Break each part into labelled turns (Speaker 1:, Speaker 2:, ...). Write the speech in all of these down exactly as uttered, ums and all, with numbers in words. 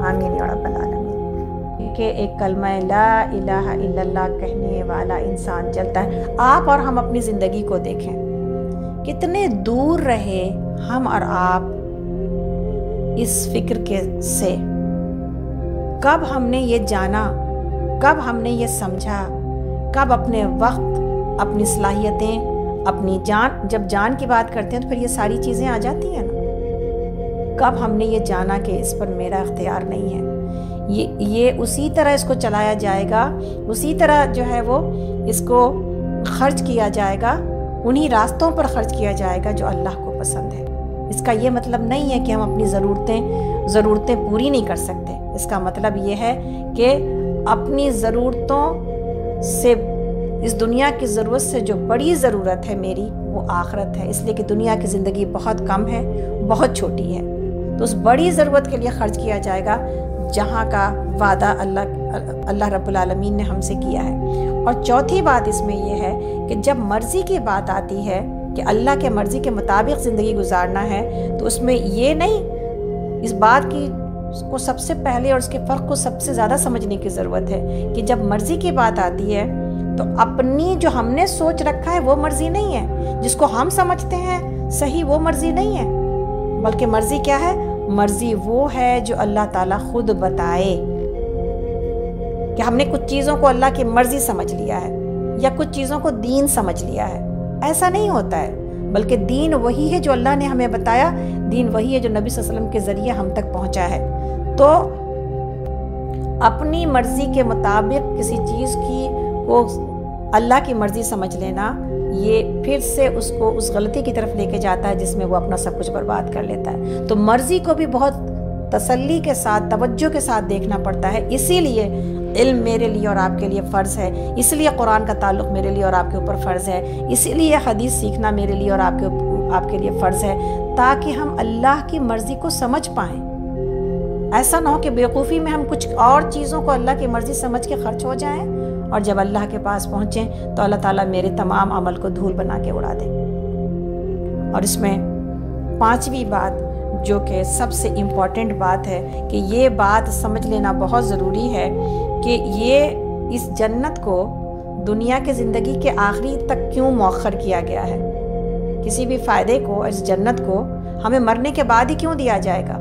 Speaker 1: آمین یا رب العالمین۔ کہ ایک کلمہ لا الہ الا اللہ کہنے والا انسان چلتا ہے۔ آپ اور ہم اپنی زندگی کو دیکھیں، کتنے دور رہے ہم اور آپ اس فکر کے سے۔ کب ہم نے یہ جانا، کب ہم نے یہ سمجھا، کب اپنے وقت، اپنی صلاحیتیں، اپنی جان، جب جان کی بات کرتے ہیں تو پھر یہ ساری چیزیں آ جاتی ہیں نا۔ کب ہم نے یہ جانا کہ اس پر میرا اختیار نہیں ہے۔ یہ یہ اسی طرح اس کو چلایا جائے گا، اسی طرح جو ہے وہ اس کو خرچ کیا جائے گا، انہی راستوں پر خرچ کیا جائے گا جو اللہ کو پسند ہے۔ اس کا یہ مطلب نہیں ہے کہ ہم اپنی ضرورتیں ضرورتیں پوری نہیں کر سکتے۔ اس کا مطلب یہ ہے کہ اپنی ضرورتوں سے، اس دنیا کی ضرورت سے جو بڑی ضرورت ہے میری، وہ آخرت ہے، اس لیے کہ دنیا کی زندگی بہت کم ہے، بہت چھوٹی ہے۔ تو اس بڑی ضرورت کے لیے خرچ کیا جائے گا جہاں کا وعدہ اللہ اللہ رب العالمین نے ہم سے کیا ہے۔ اور چوتھی بات اس میں یہ ہے کہ جب مرضی کی بات آتی ہے کہ اللہ کے مرضی کے مطابق زندگی گزارنا ہے، تو اس میں یہ نہیں، اس بات کی کو سب سے پہلے اور اس کے فرق کو سب سے زیادہ سمجھنے کی ضرورت ہے کہ جب مرضی کی بات آتی ہے تو اپنی جو ہم نے سوچ رکھا ہے وہ مرضی نہیں ہے، جس کو ہم سمجھتے ہیں صحیح وہ مرضی نہیں ہے، بلکہ مرضی کیا ہے؟ مرضی وہ ہے جو اللہ تعالیٰ خود بتائے۔ کہ ہم نے کچھ چیزوں کو اللہ کی مرضی سمجھ لیا ہے یا کچھ چیزوں کو دین سمجھ لیا ہے، ایسا نہیں ہوتا ہے، بلکہ دین وہی ہے جو اللہ نے ہمیں بتایا، دین وہی ہے جو نبی صلی اللہ علیہ وسلم کے ذریعے ہم تک پہنچا ہے۔ تو اپنی مرضی کے مطابق کسی چیز کی کو اللہ کی مرضی سمجھ لینا، یہ پھر سے اس کو اس غلطی کی طرف لے کے جاتا ہے جس میں وہ اپنا سب کچھ برباد کر لیتا ہے۔ تو مرضی کو بھی بہت تسلی کے ساتھ، توجہ کے ساتھ دیکھنا پڑتا ہے۔ اسی لیے علم میرے لیے اور آپ کے لیے فرض ہے، اس لیے قرآن کا تعلق میرے لیے اور آپ کے اوپر فرض ہے، اسی لیے حدیث سیکھنا میرے لیے اور آپ کے آپ کے لیے فرض ہے، تاکہ ہم اللہ کی مرضی کو سمجھ پائیں۔ ایسا نہ ہو کہ بیوقوفی میں ہم کچھ اور چیزوں کو اللہ کی مرضی سمجھ کے خرچ ہو جائیں، اور جب اللہ کے پاس پہنچیں تو اللہ تعالیٰ میرے تمام عمل کو دھول بنا کے اڑا دے۔ اور اس میں پانچویں بات جو کہ سب سے امپورٹنٹ بات ہے کہ یہ بات سمجھ لینا بہت ضروری ہے کہ یہ اس جنت کو دنیا کے زندگی کے آخری تک کیوں مؤخر کیا گیا ہے۔ کسی بھی فائدے کو، اس جنت کو ہمیں مرنے کے بعد ہی کیوں دیا جائے گا؟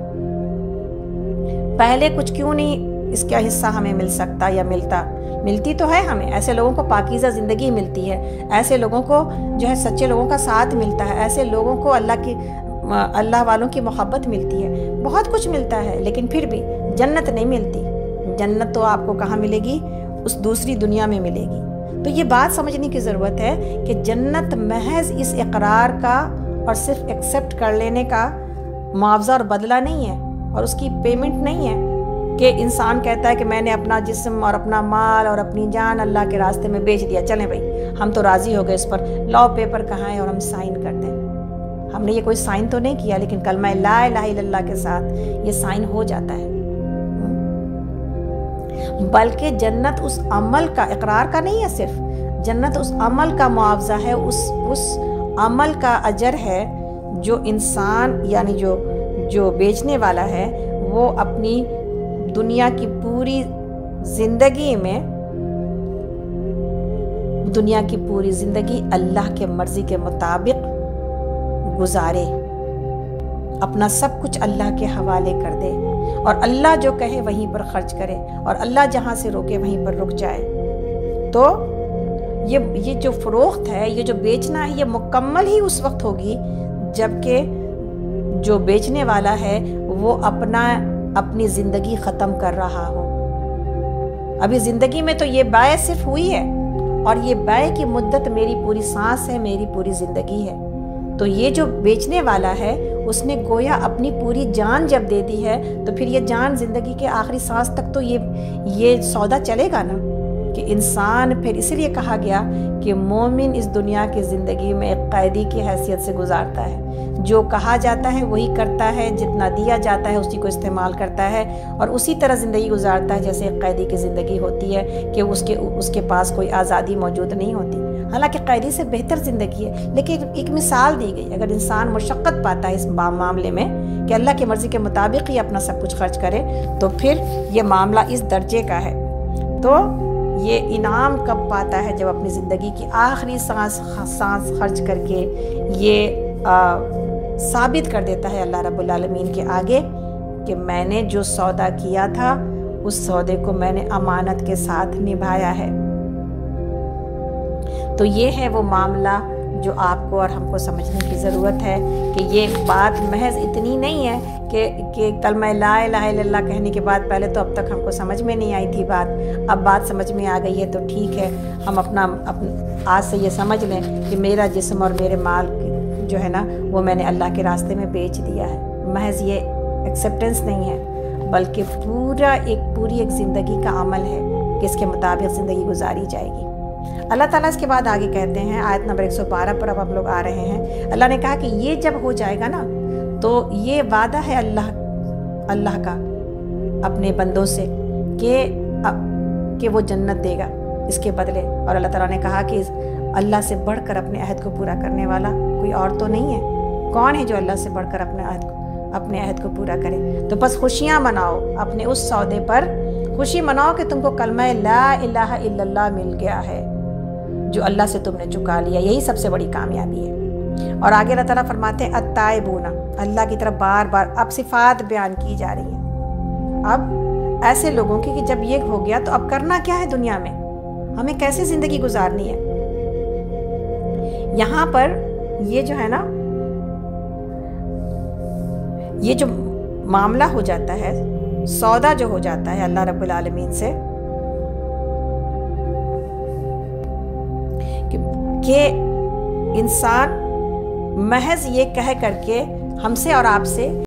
Speaker 1: پہلے کچھ کیوں نہیں اس کا حصہ ہمیں مل سکتا یا ملتا؟ ملتی تو ہے ہمیں، ایسے لوگوں کو پاکیزہ زندگی ملتی ہے، ایسے لوگوں کو جو ہے سچے لوگوں کا ساتھ ملتا ہے، ایسے لوگوں کو اللہ کی اللہ والوں کی محبت ملتی ہے، بہت کچھ ملتا ہے، لیکن پھر بھی جنت نہیں ملتی۔ جنت تو آپ کو کہاں ملے گی؟ اس دوسری دنیا میں ملے گی۔ تو یہ بات سمجھنے کی ضرورت ہے کہ جنت محض اس اقرار کا اور صرف ایکسیپٹ کر لینے کا معاوضہ اور بدلہ نہیں ہے، اور اس کی پیمنٹ نہیں ہے کہ انسان کہتا ہے کہ میں نے اپنا جسم اور اپنا مال اور اپنی جان اللہ کے راستے میں بیچ دیا، چلیں بھائی ہم تو راضی ہو گئے، اس پر لاؤ پیپر کہاں ہے اور ہم سائن کر دیں۔ ہم نے یہ کوئی سائن تو نہیں کیا، لیکن کلمہ لا الہ الا اللہ کے ساتھ یہ سائن ہو جاتا ہے۔ بلکہ جنت اس عمل کا، اقرار کا نہیں ہے صرف، جنت اس عمل کا معاوضہ ہے، اس اس عمل کا اجر ہے جو انسان یعنی جو جو بیچنے والا ہے وہ اپنی دنیا کی پوری زندگی میں دنیا کی پوری زندگی اللہ کے مرضی کے مطابق گزارے، اپنا سب کچھ اللہ کے حوالے کر دے، اور اللہ جو کہے وہیں پر خرچ کرے، اور اللہ جہاں سے روکے وہیں پر رک جائے۔ تو یہ یہ جو فروخت ہے، یہ جو بیچنا ہے، یہ مکمل ہی اس وقت ہوگی جبکہ جو بیچنے والا ہے وہ اپنا اپنی زندگی ختم کر رہا ہو۔ ابھی زندگی میں تو یہ بائع صرف ہوئی ہے، اور یہ بائع کی مدت میری پوری سانس ہے، میری پوری زندگی ہے۔ تو یہ جو بیچنے والا ہے اس نے گویا اپنی پوری جان جب دے دی ہے، تو پھر یہ جان زندگی کے آخری سانس تک تو یہ یہ سودا چلے گا نا، کہ انسان پھر اس لیے کہا گیا کہ مومن اس دنیا کی زندگی میں ایک قیدی کی حیثیت سے گزارتا ہے، جو کہا جاتا ہے وہی کرتا ہے، جتنا دیا جاتا ہے اسی کو استعمال کرتا ہے، اور اسی طرح زندگی گزارتا ہے جیسے ایک قیدی کی زندگی ہوتی ہے کہ اس کے اس کے پاس کوئی آزادی موجود نہیں ہوتی۔ हालांकि कैदी से बेहतर ज़िंदगी है, लेकिन एक मिसाल दी गई। अगर इंसान मुशक्क़त पाता है इस मामले में कि अल्लाह की मर्ज़ी के मुताबिक ही अपना सब कुछ खर्च करे, तो फिर ये मामला इस दर्जे का है। तो ये इनाम कब पाता है? जब अपनी ज़िंदगी की आखिरी सांस सांस खर्च करके ये आ, साबित कर देता है अल्लाह रब्बुल आलमीन के आगे कि मैंने जो सौदा किया था उस सौदे को मैंने अमानत के साथ निभाया है। तो ये है वो मामला जो आपको और हमको समझने की ज़रूरत है कि ये बात महज इतनी नहीं है कि कि कलमा ला इलाहा इल्लल्लाह कहने के बाद पहले तो अब तक हमको समझ में नहीं आई थी बात, अब बात समझ में आ गई है तो ठीक है, हम अपना अपन आज से ये समझ लें कि मेरा जिस्म और मेरे माल जो है ना वो मैंने अल्लाह के रास्ते में बेच दिया है। महज ये एक्सेप्टेंस नहीं है, बल्कि पूरा एक पूरी एक ज़िंदगी का अमल है कि इसके मुताबिक ज़िंदगी गुजारी जाएगी। अल्लाह ताला इसके बाद आगे कहते हैं, आयत नंबर एक सौ बारह पर अब हम लोग आ रहे हैं। अल्लाह ने कहा कि ये जब हो जाएगा ना, तो ये वादा है अल्लाह अल्लाह का अपने बंदों से कि कि वो जन्नत देगा इसके बदले। और अल्लाह ताला ने कहा कि अल्लाह से बढ़कर अपने अहद को पूरा करने वाला कोई और तो नहीं है। कौन है जो अल्लाह से बढ़कर अपने अहद को अपने अहद को पूरा करे? तो बस खुशियाँ मनाओ अपने उस सौदे पर, खुशी मनाओ कि तुमको कलमा ला इलाहा इल्लल्लाह मिल गया है जो अल्लाह से तुमने चुका लिया। यही सबसे बड़ी कामयाबी है। और आगे अल्लाह ताला फरमाते हैं अत्ताइबूना, अल्लाह की तरफ बार बार अब सिफात बयान की जा रही है। अब ऐसे लोगों की कि जब ये हो गया तो अब करना क्या है दुनिया में, हमें कैसे ज़िंदगी गुजारनी है। यहाँ पर ये जो है ना, ये जो मामला हो जाता है, सौदा जो हो जाता है अल्लाह रब्बुल आलमीन से कि इंसान महज ये कह करके हमसे और आपसे